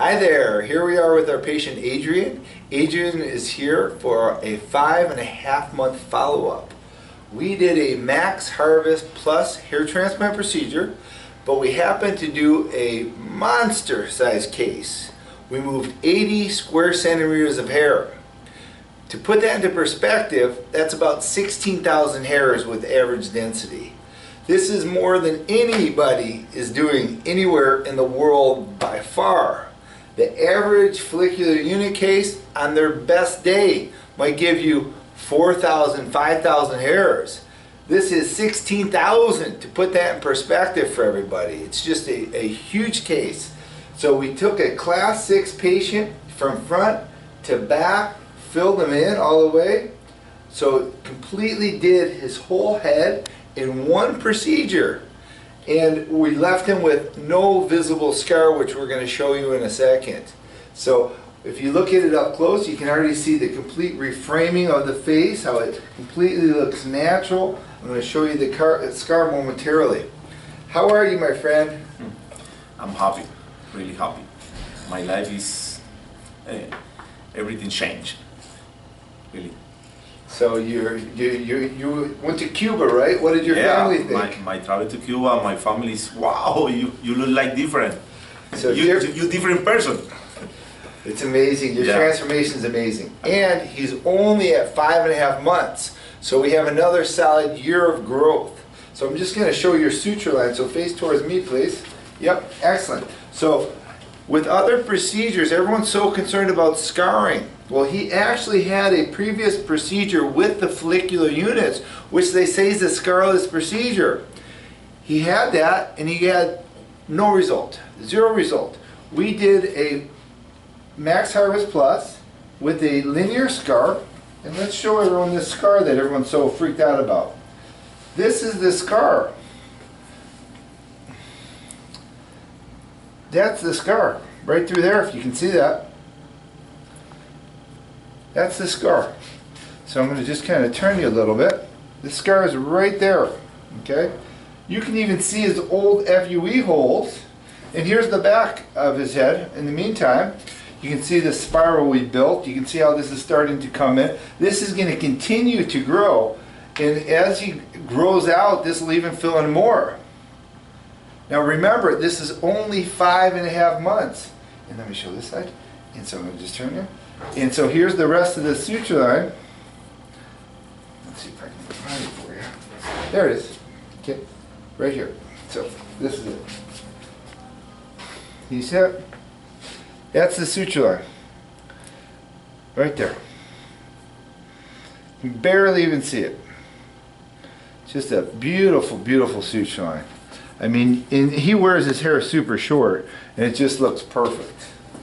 Hi there, here we are with our patient Adrian. Adrian is here for a 5.5-month follow-up. We did a Max Harvest Plus hair transplant procedure, but we happened to do a monster size case. We moved 80 square centimeters of hair. To put that into perspective, that's about 16,000 hairs with average density. This is more than anybody is doing anywhere in the world by far. The average follicular unit case on their best day might give you 4,000, 5,000 hairs. This is 16,000, to put that in perspective for everybody. It's just a huge case. So we took a class 6 patient from front to back, filled him in all the way. So completely did his whole head in one procedure. And we left him with no visible scar, which we're going to show you in a second. So if you look at it up close, you can already see the complete reframing of the face, how it completely looks natural. I'm going to show you the scar momentarily. How are you, my friend? I'm happy, really happy. My life is, everything changed, really. So you went to Cuba, right? What did your family think? My travel to Cuba, my family is, wow, you look like different. So you're different person. It's amazing. Your transformation is amazing. And he's only at 5.5 months. So we have another solid year of growth. So I'm just going to show your suture line. So face towards me, please. Yep, excellent. So with other procedures, everyone's so concerned about scarring. Well, he actually had a previous procedure with the follicular units, which they say is a scarless procedure. He had that, and he had no result, 0 result. We did a Max Harvest Plus with a linear scar, and let's show everyone this scar that everyone's so freaked out about. This is the scar. That's the scar, right through there, if you can see that. That's the scar. So I'm going to just kind of turn you a little bit. The scar is right there. Okay? You can even see his old FUE holes. And here's the back of his head. In the meantime, you can see the spiral we built. You can see how this is starting to come in. This is going to continue to grow. And as he grows out, this will even fill in more. Now remember, this is only 5.5 months. And let me show this side. And so I'm going to just turn you. And so here's the rest of the suture line. Let's see if I can find it for you. There it is. Okay, right here. So this is it. You see it? That's the suture line. Right there. You can barely even see it. It's just a beautiful, beautiful suture line. I mean, and he wears his hair super short, and it just looks perfect.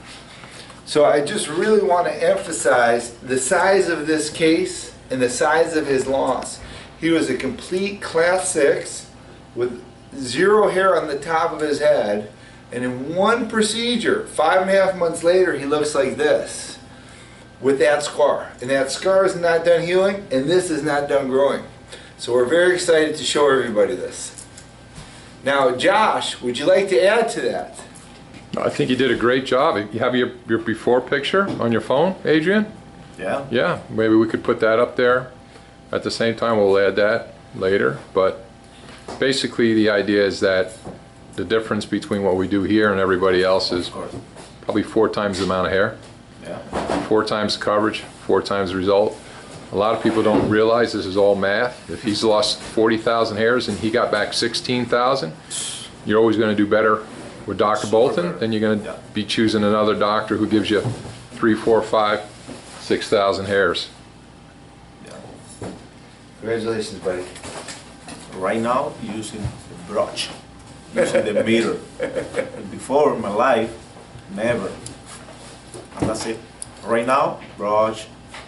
So I just really want to emphasize the size of this case and the size of his loss. He was a complete class 6 with 0 hair on the top of his head, and in one procedure, 5.5 months later, he looks like this with that scar. And that scar is not done healing, and this is not done growing. So we're very excited to show everybody this. Now, Josh, would you like to add to that? I think you did a great job. You have your before picture on your phone, Adrian? Yeah. Yeah, maybe we could put that up there. At the same time, we'll add that later. But basically, the idea is that the difference between what we do here and everybody else is probably 4 times the amount of hair. Yeah. 4 times coverage, 4 times the result. A lot of people don't realize this is all math. If he's lost 40,000 hairs and he got back 16,000, you're always going to do better with Dr. Bolton, then you're going to be choosing another doctor who gives you 3, 4, 5, 6,000 hairs. Yeah. Congratulations, buddy. Right now, using the brush, using the mirror. Before in my life, never. And that's it. Right now, brush.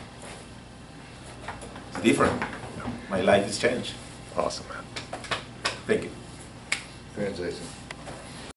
It's different. My life has changed. Awesome, man. Thank you. Congratulations.